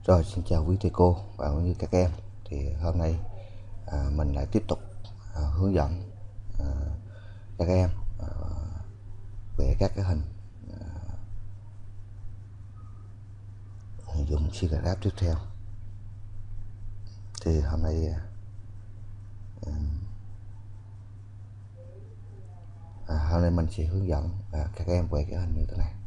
Rồi, xin chào quý thầy cô và cũng như các em. Thì hôm nay mình lại tiếp tục hướng dẫn các em vẽ các cái hình dùng Sigraph tiếp theo. Thì hôm nay mình sẽ hướng dẫn các em vẽ cái hình như thế này.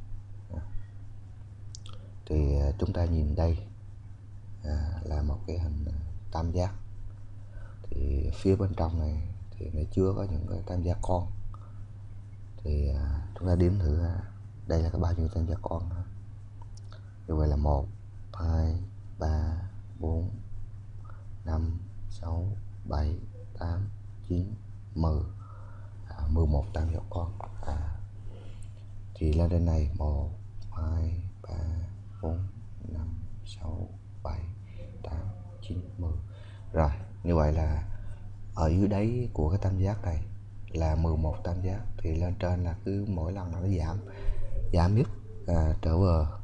Thì chúng ta nhìn đây là một cái hình tam giác. Thì phía bên trong này thì nó chứa có những cái tam giác con. Thì chúng ta đếm thử đây là có bao nhiêu tam giác con. Như vậy là 1, 2, 3, 4, 5, 6, 7, 8, 9, 10 11 tam giác con. Thì lên trên này 1, 2, 3, 4, 5, 6, 7, 8, 9, 10. Rồi, như vậy là ở dưới đáy của cái tam giác này là 11 tam giác. Thì lên trên là cứ mỗi lần nó giảm nhất trở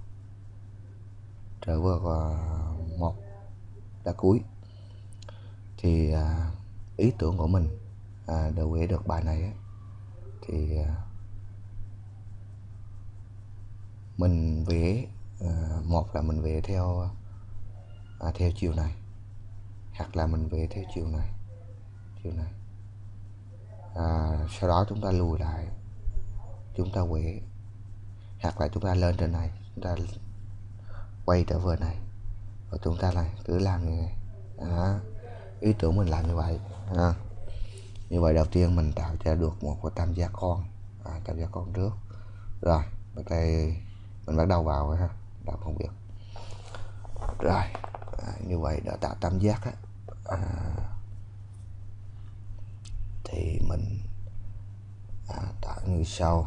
về một đá cuối. Thì ý tưởng của mình để vẽ được bài này thì mình vẽ một là mình vẽ theo chiều này, hoặc là mình vẽ theo chiều này. Sau đó chúng ta lùi lại, chúng ta vẽ, hoặc là chúng ta lên trên này, chúng ta quay trở về này, và chúng ta này cứ làm như này. Ý tưởng mình làm như vậy. Như vậy đầu tiên mình tạo ra được một cái tam giác con, trước. Rồi, mình bắt đầu vào làm công việc. Rồi, như vậy đã tạo tam giác thì mình tạo như sau.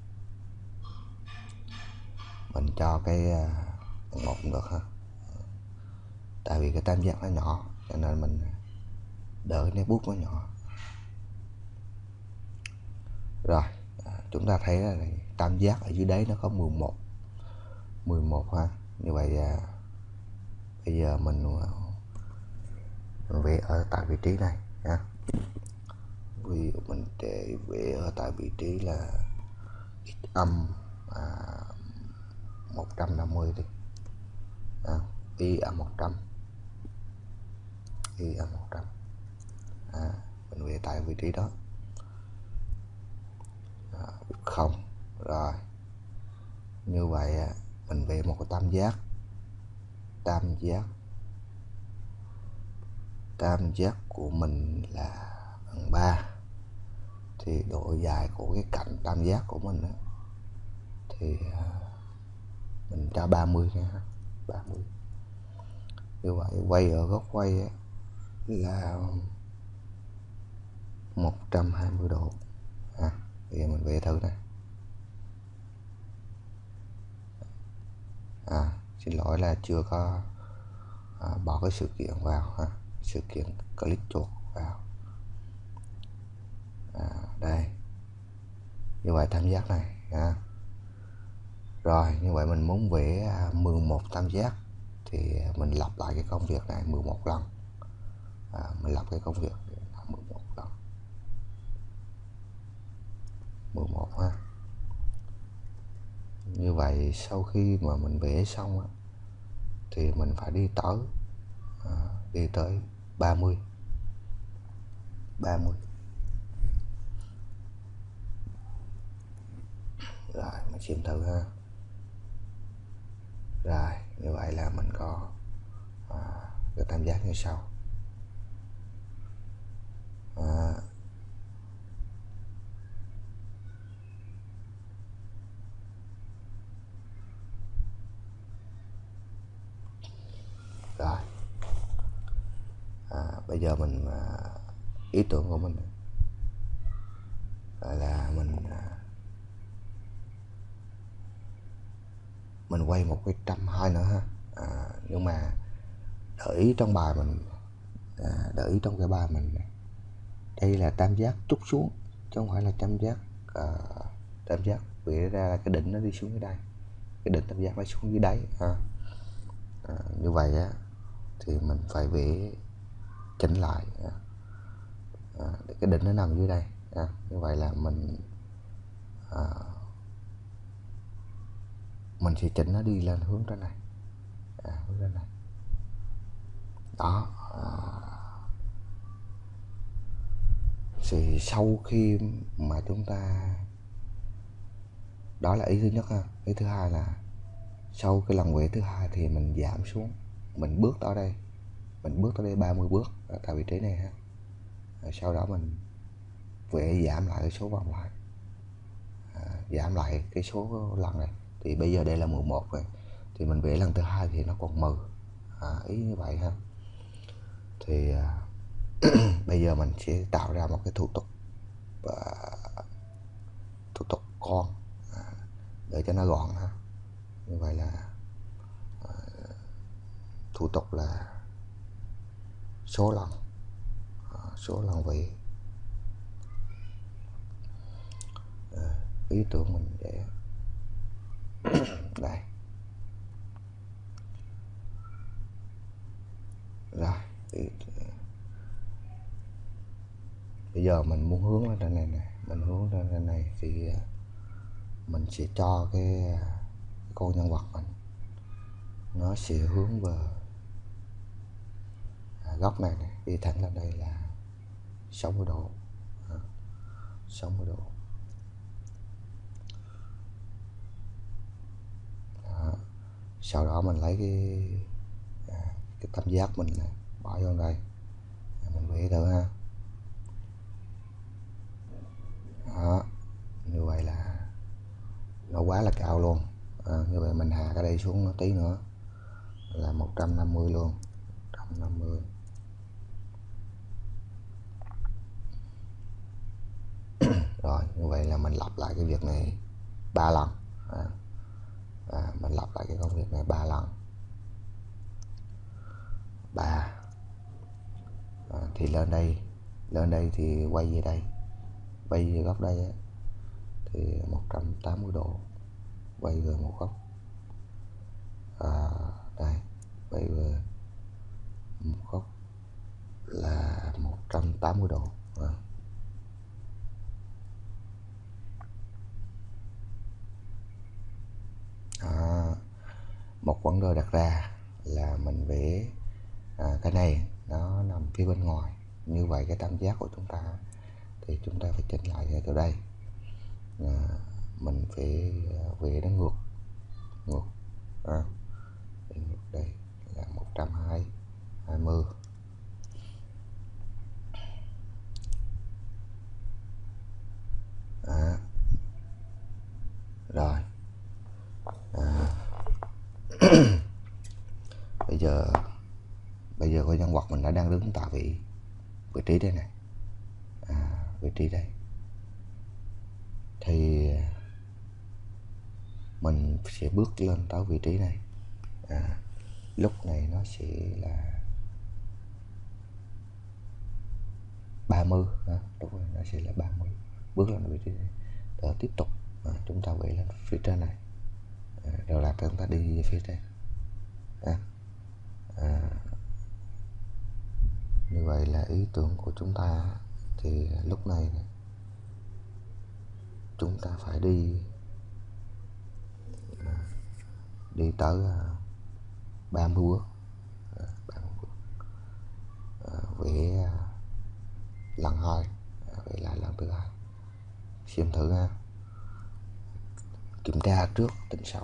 Mình cho cái một cũng được ha. Tại vì cái tam giác nó nhỏ cho nên mình đỡ cái nét bút nó nhỏ. Rồi, chúng ta thấy là tam giác ở dưới đáy nó có 11 ha. Như vậy bây giờ mình vẽ ở tại vị trí này ha. Vì mình để vẽ ở tại vị trí là x âm 150 đi. Y âm 100. Mình vẽ tại vị trí đó. Không. Rồi, như vậy mình vẽ một cái tam giác của mình là bằng 3. Thì độ dài của cái cạnh tam giác của mình thì mình cho 30 nha. 30. Như vậy quay ở góc quay là 120 độ. Bây giờ mình vẽ thử này. Xin lỗi là chưa có bỏ cái sự kiện vào sự kiện click chuột vào. Đây, như vậy tam giác này Rồi, như vậy mình muốn vẽ 11 tam giác thì mình lặp lại cái công việc này 11 lần. Mình lặp cái công việc 11 lần. 11 ha. Như vậy sau khi mà mình vẽ xong thì mình phải đi tới 30. Rồi, mình xem thử ha. Rồi, như vậy là mình có cái tam giác như sau. Rồi, bây giờ mình ý tưởng của mình là mình quay một cái 120 nữa ha. Nhưng mà để ý trong bài mình trong cái bài mình đây là tam giác trút xuống chứ không phải là tam giác vẽ ra là cái đỉnh nó đi xuống dưới đây, cái đỉnh tam giác nó xuống dưới đáy Như vậy á thì mình phải vẽ chỉnh lại để cái đỉnh nó nằm dưới đây. Như vậy là mình sẽ chỉnh nó đi lên hướng trên này, hướng trên này đó. Thì sau khi mà chúng ta, đó là ý thứ nhất ha. Ý thứ hai là sau cái lần vẽ thứ hai thì mình giảm xuống, mình bước tới đây, 30 bước ở tại vị trí này ha. Sau đó mình vẽ giảm lại cái số vòng lại, giảm lại cái số lần này. Thì bây giờ đây là 11 rồi, thì mình vẽ lần thứ hai thì nó còn 10, ý như vậy ha. Thì bây giờ mình sẽ tạo ra một cái thủ tục con để cho nó gọn ha. Như vậy là thủ tục là số lần vẽ. Ý tưởng mình để đây rồi. Bây giờ mình muốn hướng lên trên này nè, mình hướng lên trên này thì mình sẽ cho cái con nhân vật mình nó sẽ hướng về góc này nè, đi thẳng lên đây là 60 độ, 60 độ. Đó. Sau đó mình lấy cái tam giác mình này, bỏ vô đây, mình vẽ thử ha. Đó. Như vậy là nó quá là cao luôn. Như vậy mình hạ cái đây xuống nó tí nữa là 150 luôn, 150. Rồi như vậy là mình lặp lại cái việc này 3 lần. Mình lặp lại cái công việc này 3 lần. 3. Thì lên đây thì quay về đây, quay về góc đây á, thì 180 độ quay về một góc. Đây, quay về một góc là 180 độ. Một vấn đề đặt ra là mình vẽ cái này nó nằm phía bên ngoài, như vậy cái tam giác của chúng ta thì chúng ta phải chỉnh lại từ đây. Mình phải vẽ nó ngược đây là 120. Rồi bây giờ coi nhân vật mình đã đang đứng tại vị trí đây này, vị trí đây thì mình sẽ bước lên tới vị trí này. Lúc này nó sẽ là 30, đúng rồi, nó sẽ là 30. Bước lên vị trí này rồi tiếp tục chúng ta vẽ lên phía trên này, rồi là chúng ta đi về phía trên. Như vậy là ý tưởng của chúng ta. Thì lúc này chúng ta phải đi tới 30 bước, 30 bước. Vẽ lần 2, vẽ lại lần thứ 2, xem thử ha, kiểm tra trước tính sau.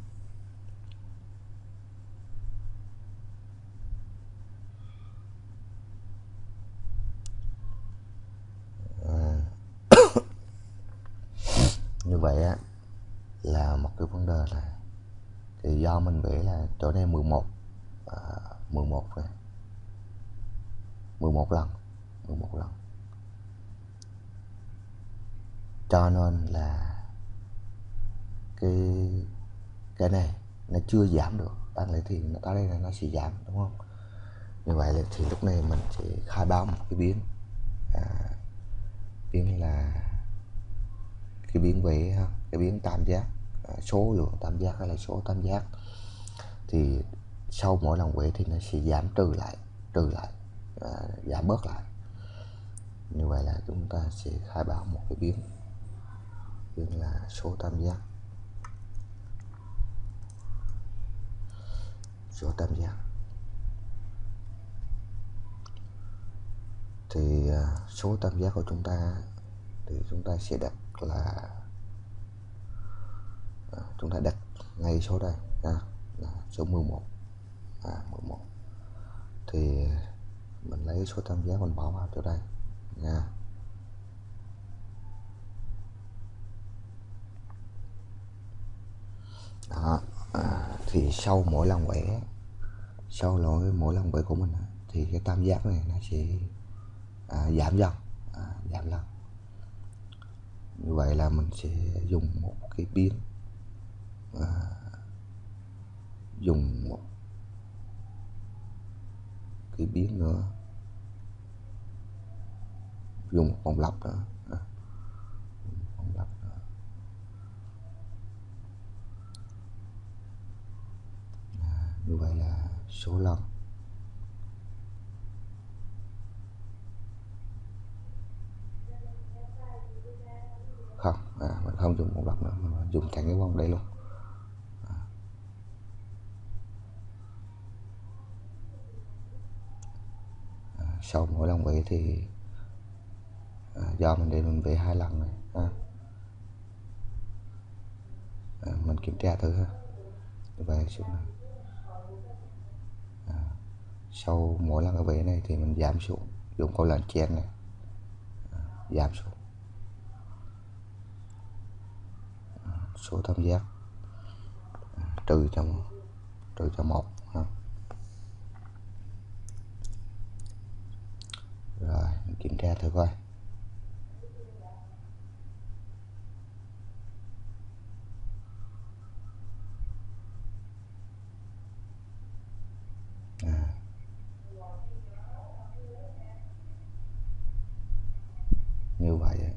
Như vậy á là một cái vấn đề là thì do mình vẽ là chỗ này 11 rồi, 11 lần, cho nên là cái này nó chưa giảm được. Đáng lẽ thì nó tới đây là nó sẽ giảm, đúng không? Như vậy là thì lúc này mình sẽ khai báo một cái biến, biến là cái biến vẽ ha, cái biến tam giác, số lượng tam giác hay là số tam giác. Thì sau mỗi lần quét thì nó sẽ giảm trừ lại giảm bớt lại. Như vậy là chúng ta sẽ khai báo một cái biến là số tam giác. Thì số tam giác của chúng ta thì chúng ta sẽ đặt là chúng ta đặt ngay số đây là số 11. 11 thì mình lấy số tam giác mình bỏ vào chỗ đây nha. Đó, thì sau mỗi lần vẽ của mình thì cái tam giác này nó sẽ giảm dần. Như vậy là mình sẽ dùng một cái biến nữa, dùng một vòng lặp nữa. Như vậy là số lần không, mình không dùng một lặp nữa, mình dùng thẳng cái vòng đây luôn. Sau mỗi lần vẽ thì do mình để mình vẽ 2 lần này mình kiểm tra thử ha. Về xuống này. Sau mỗi lần cái vẽ này thì mình giảm xuống, dùng câu lệnh chen này giảm xuống số tam giác trừ cho 1 ha. Rồi mình kiểm tra thử coi. Như vậy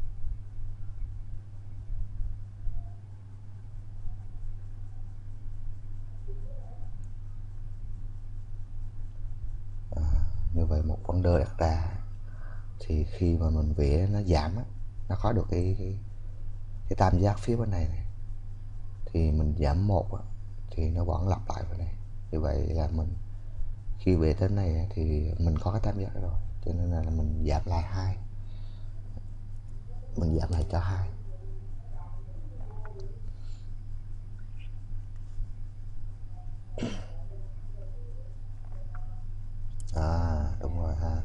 một vấn đề đặt ra thì khi mà mình vẽ nó giảm nó có được cái tam giác phía bên này, thì mình giảm 1 thì nó vẫn lặp lại bên này. Như vậy là mình khi vẽ đến này thì mình có cái tam giác rồi, cho nên là mình giảm lại 2, mình giảm lại cho 2. Đúng rồi ha.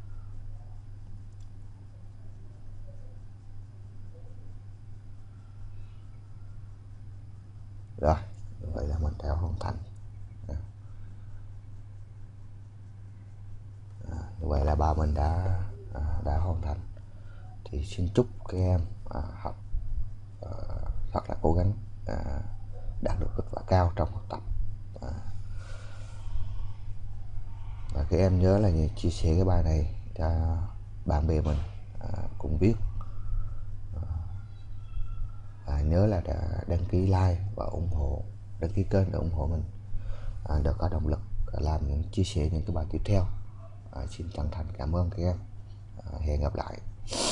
Rồi, vậy là mình đã hoàn thành. Như vậy là bài mình đã hoàn thành. Thì xin chúc các em học thật là cố gắng, đạt được kết quả cao trong học tập. Và các em nhớ là chia sẻ cái bài này cho bạn bè mình cùng biết. Nhớ là đăng ký like và đăng ký kênh để ủng hộ mình để có động lực làm chia sẻ những cái bài tiếp theo. Xin chân thành cảm ơn các em. Hẹn gặp lại.